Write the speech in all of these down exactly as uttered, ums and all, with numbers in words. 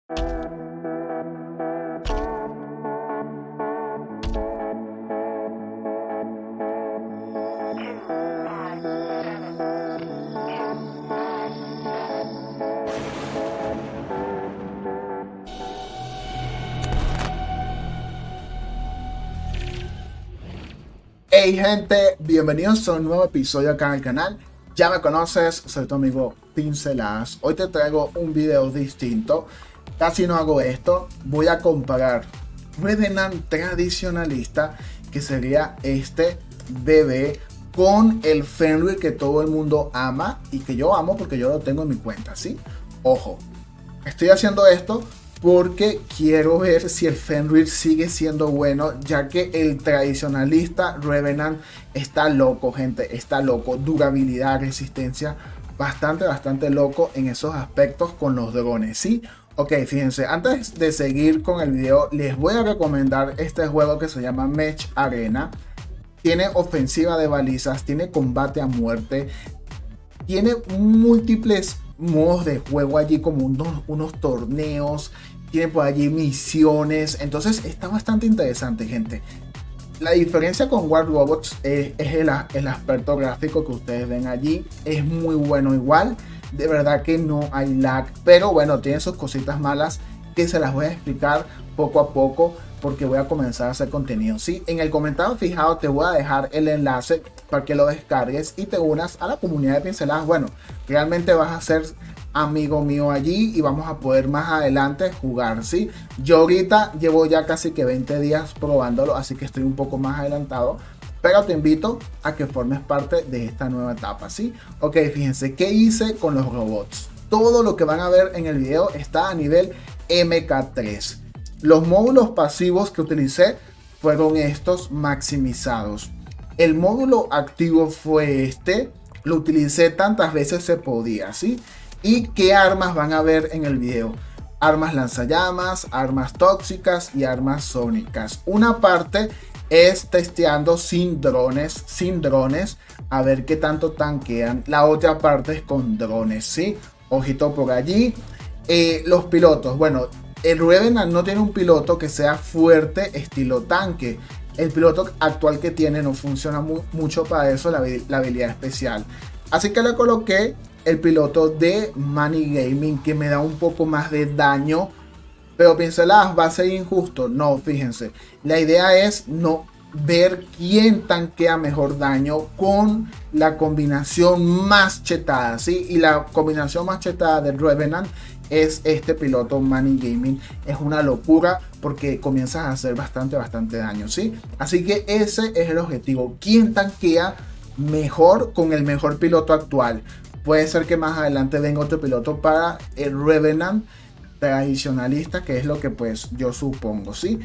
Hey gente, bienvenidos a un nuevo episodio acá en el canal. Ya me conoces, soy tu amigo Pinceladas. Hoy te traigo un video distinto. Casi no hago esto. Voy a comparar Revenant tradicionalista, que sería este bebé, con el Fenrir que todo el mundo ama y que yo amo porque yo lo tengo en mi cuenta, ¿sí? Ojo, estoy haciendo esto porque quiero ver si el Fenrir sigue siendo bueno, ya que el tradicionalista Revenant está loco, gente, está loco. Durabilidad, resistencia, bastante, bastante loco en esos aspectos con los drones, ¿sí? Ok, fíjense, antes de seguir con el video, les voy a recomendar este juego que se llama Mech Arena. Tiene ofensiva de balizas, tiene combate a muerte, tiene múltiples modos de juego allí, como unos, unos torneos, tiene por allí misiones. Entonces está bastante interesante, gente. La diferencia con War Robots es, es el, el aspecto gráfico que ustedes ven allí. Es muy bueno igual, de verdad que no hay lag, pero bueno, tiene sus cositas malas que se las voy a explicar poco a poco, porque voy a comenzar a hacer contenido, ¿sí? En el comentario fijado te voy a dejar el enlace para que lo descargues y te unas a la comunidad de Pinceladas. Bueno, realmente vas a ser amigo mío allí y vamos a poder más adelante jugar, ¿sí? Yo ahorita llevo ya casi que veinte días probándolo, así que estoy un poco más adelantado, pero te invito a que formes parte de esta nueva etapa, ¿sí? Ok, fíjense, ¿qué hice con los robots? Todo lo que van a ver en el video está a nivel M K tres. Los módulos pasivos que utilicé fueron estos maximizados. El módulo activo fue este. Lo utilicé tantas veces se podía, ¿sí? ¿Y qué armas van a ver en el video? Armas lanzallamas, armas tóxicas y armas sónicas. Una parte es testeando sin drones, sin drones, a ver qué tanto tanquean. La otra parte es con drones, ¿sí? Ojito por allí. Eh, los pilotos, bueno, el Revenant no tiene un piloto que sea fuerte estilo tanque. El piloto actual que tiene no funciona mu mucho para eso, la, la habilidad especial. Así que le coloqué el piloto de Money Gaming, que me da un poco más de daño. Pero Pinceladas, ¿va a ser injusto? No, fíjense. La idea es no ver quién tanquea mejor daño con la combinación más chetada, ¿sí? Y la combinación más chetada del Revenant es este piloto Money Gaming. Es una locura porque comienzas a hacer bastante, bastante daño, ¿sí? Así que ese es el objetivo. ¿Quién tanquea mejor con el mejor piloto actual? Puede ser que más adelante venga otro piloto para el Revenant tradicionalista, que es lo que pues yo supongo, ¿sí?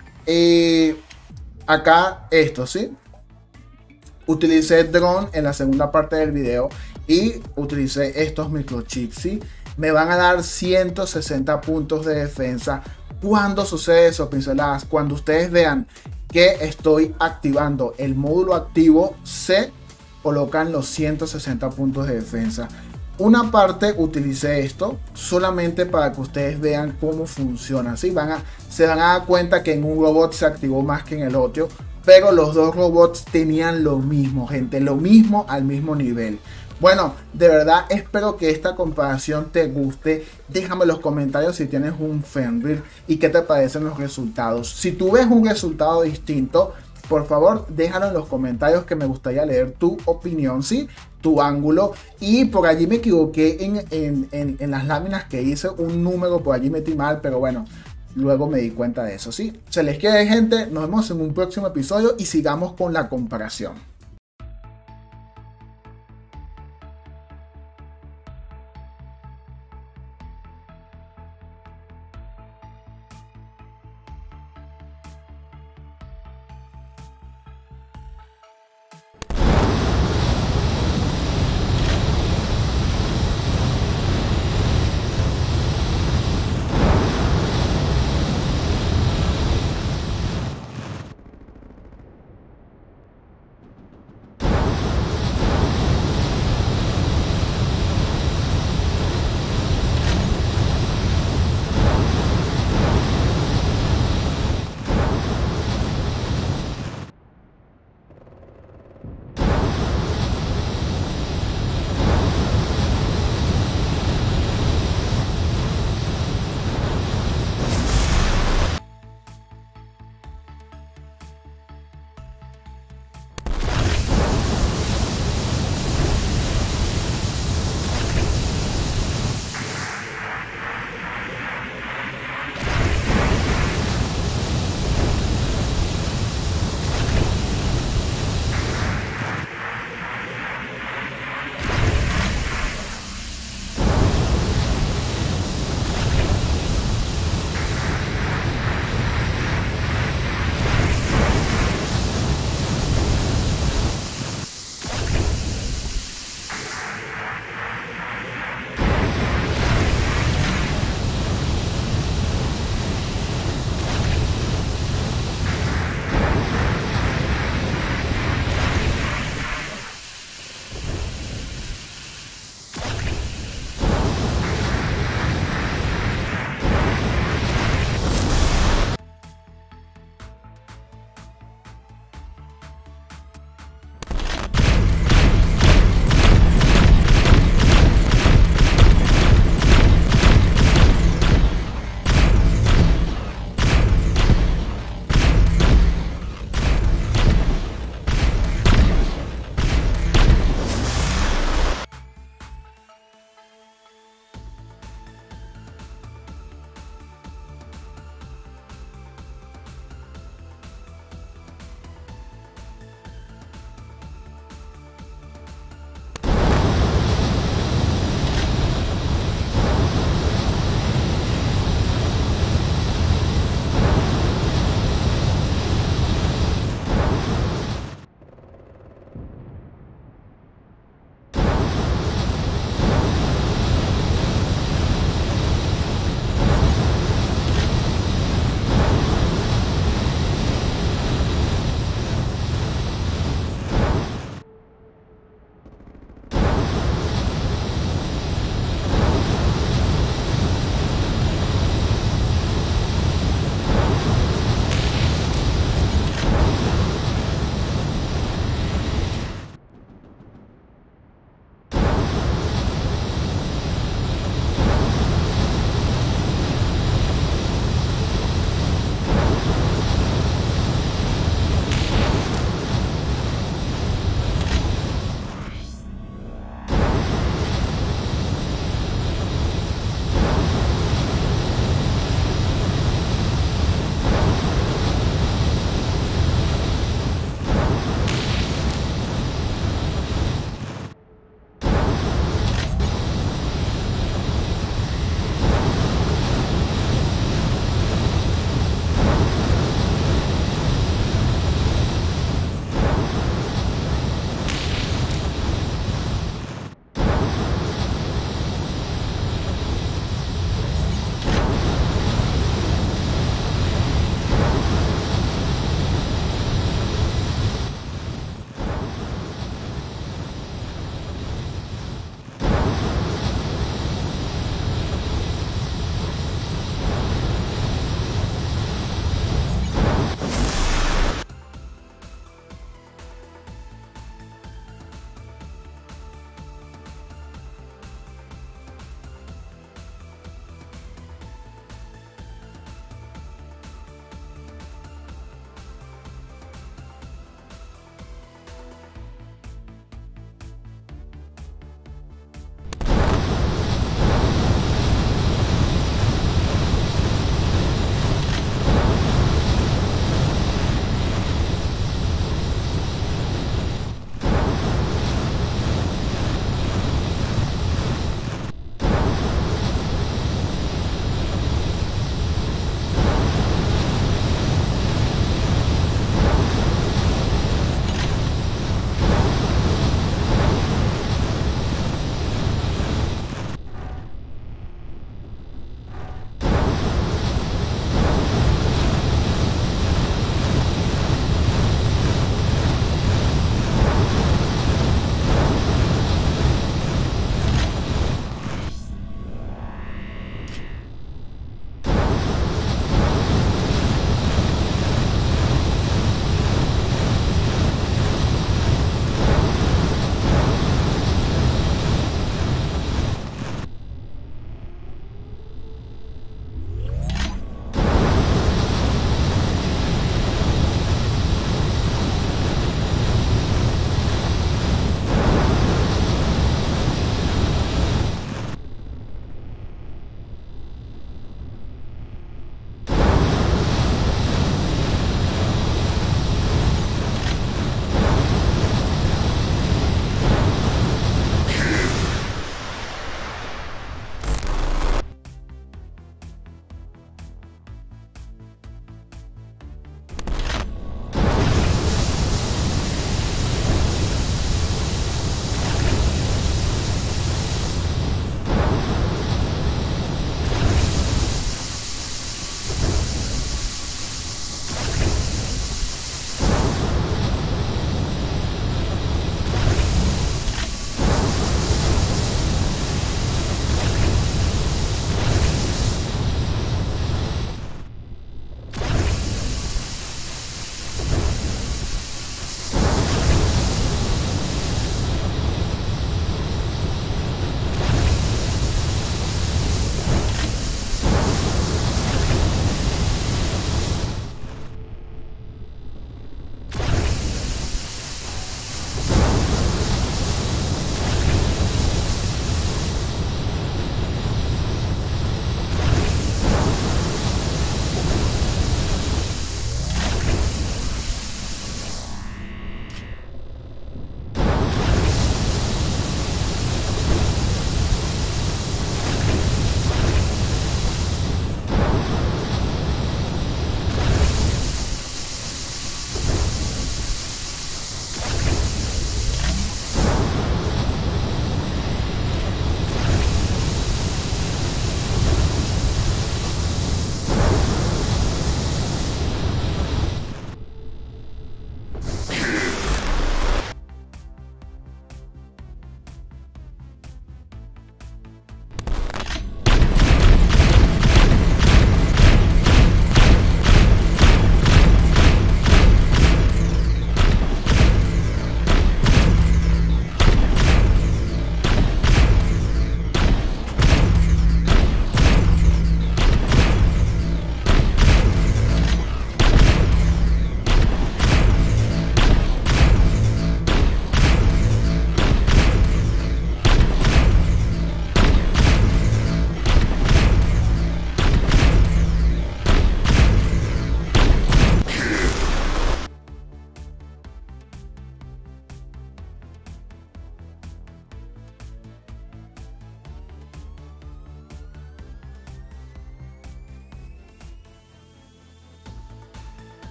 Eh, acá esto, ¿sí? Utilicé drone en la segunda parte del video y utilicé estos microchips, ¿sí? Me van a dar ciento sesenta puntos de defensa. ¿Cuándo sucede eso, Pinceladas? Cuando ustedes vean que estoy activando el módulo activo, se colocan los ciento sesenta puntos de defensa. Una parte utilicé esto solamente para que ustedes vean cómo funciona, ¿sí? Van a, se van a dar cuenta que en un robot se activó más que en el otro, pero los dos robots tenían lo mismo, gente, lo mismo al mismo nivel. Bueno, de verdad espero que esta comparación te guste. Déjame en los comentarios si tienes un Fenrir y qué te parecen los resultados. Si tú ves un resultado distinto, por favor déjalo en los comentarios, que me gustaría leer tu opinión, ¿sí? Tu ángulo. Y por allí me equivoqué en, en, en, en las láminas que hice, un número por allí metí mal, pero bueno, luego me di cuenta de eso, ¿sí? Se les quiere, gente, nos vemos en un próximo episodio y sigamos con la comparación.